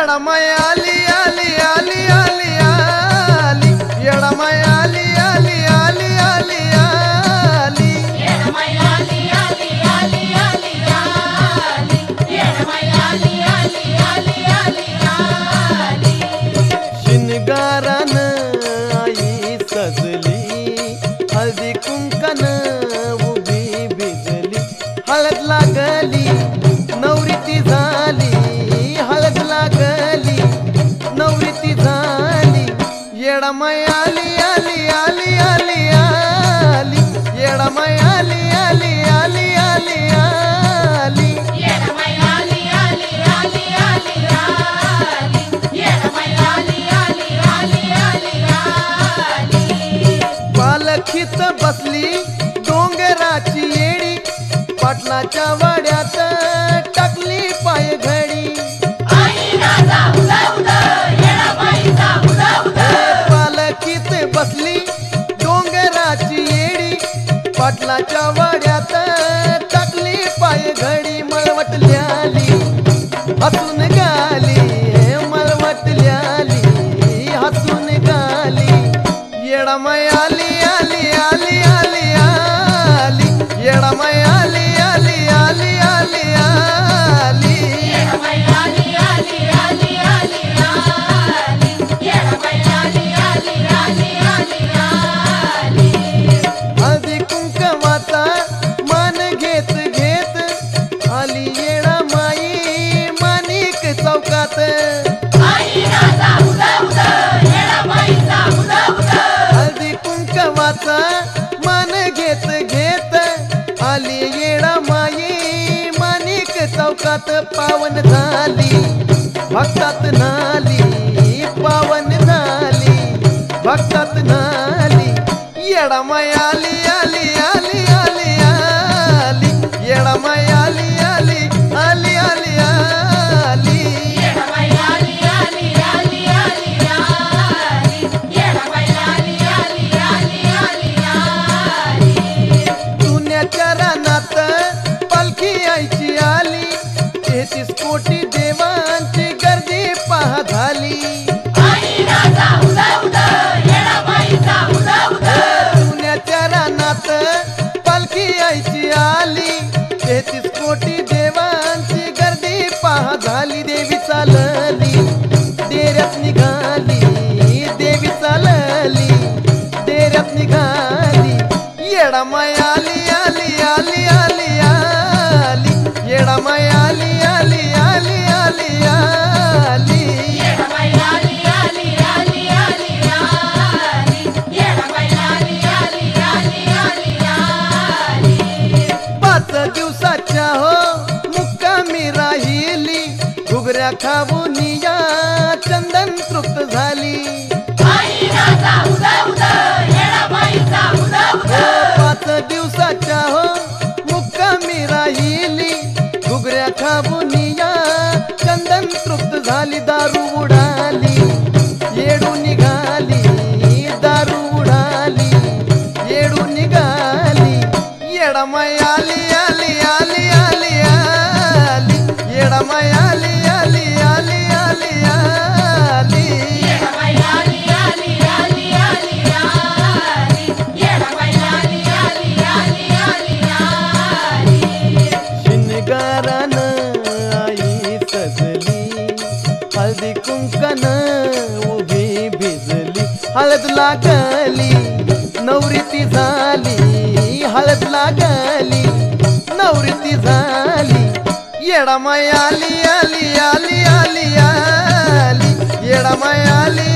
येडमाय आली आली आली आली आली येडमाय आली आली आली आली आली येडमाय आली आली आली आली आली येडमाय आली आली आली आली आली शिनगारान आई सजली हळदी कुंकन उभी भिजली हळद लागली नवरी ती झाली हळद लागली नवरी ती झाली येडमाय आली आली आली आली आली येडमाय आली आली आली आली आली येडमाय आली आली आली आली आली येडमाय आली आली आली आली आली पालखीत बसली डोंगराची येडी पाटलाच्या वाड्यात टाकली पाय घडी आई राजा उदा उदा येडमाईचा उदा उदा पालखीत बसली डोंगराची येडी पाटलाच्या वाड्यात टाकली पाय घडी मळवटल्याली हसून गाली मळवटल्याली हसून गाली येडमाय आली आली आली आली आली येडमाय आली आली आली आली आली येडमाय आली आली आली आली आली येडमाय आली आली आली आली आली हळदी कुंकवाचा मान घेत घेत आली येडमाई माणिक चौकात आई राजा उदा उदा येडमाईचा उदा उदा हळदी कुंकवाचा मान घेत घेत आली येडमाई माणिक चौकात पावन झाली भक्तात नाली पावन झाली भक्तात नाली येडमाय आली आली आली आली आली येडमाय आली आली आली आली आली येडमाय आली आली आली आली आली येडमाय आली आली आली आली आली जुन्याच्या रानात पालखी आईची आली 33 कोटी देवांची गर्दी पहा झाली आई राजा उदा उदा येडमाईचा उदा उदा जुन्याच्या रानात पालखी आईची आली 33 कोटी देवांची गर्दी पहा झाली देवी चालली डेऱ्यात निघाली देवी चालली डेऱ्यात निघाली येडमाय आली आली आली आली आली येडमाय आली आली आली आली आली येडमाय आली आली आली आली आली येडमाय आली आली आली आली आली 5 दिवसाच्या हो मुक्कामी राहिली घुगऱ्या खाऊन या चंदन तृप्त झाली आई राजा उदा उदा येडमाईचा उदा उदा 5 दिवसाच्या हो मुक्कामी राहिली घुगऱ्या खाऊन या चंदन तृप्त झाली दारू उडाली येडू निघाली दारू उडाली येडू निघाली येडमाय आली आली आली आली आली येडमाय आली आली आली आली आली येडमाय आली आली आली आली आली येडमाय आली आली आली आली आली शिनगारान आई सजली हळदी कुंकन उभी भिजली हळद लागली नवरी ती झाली हळद लागली नवरी ती झाली येडमाय आली आली आली आली आली येडमाय आली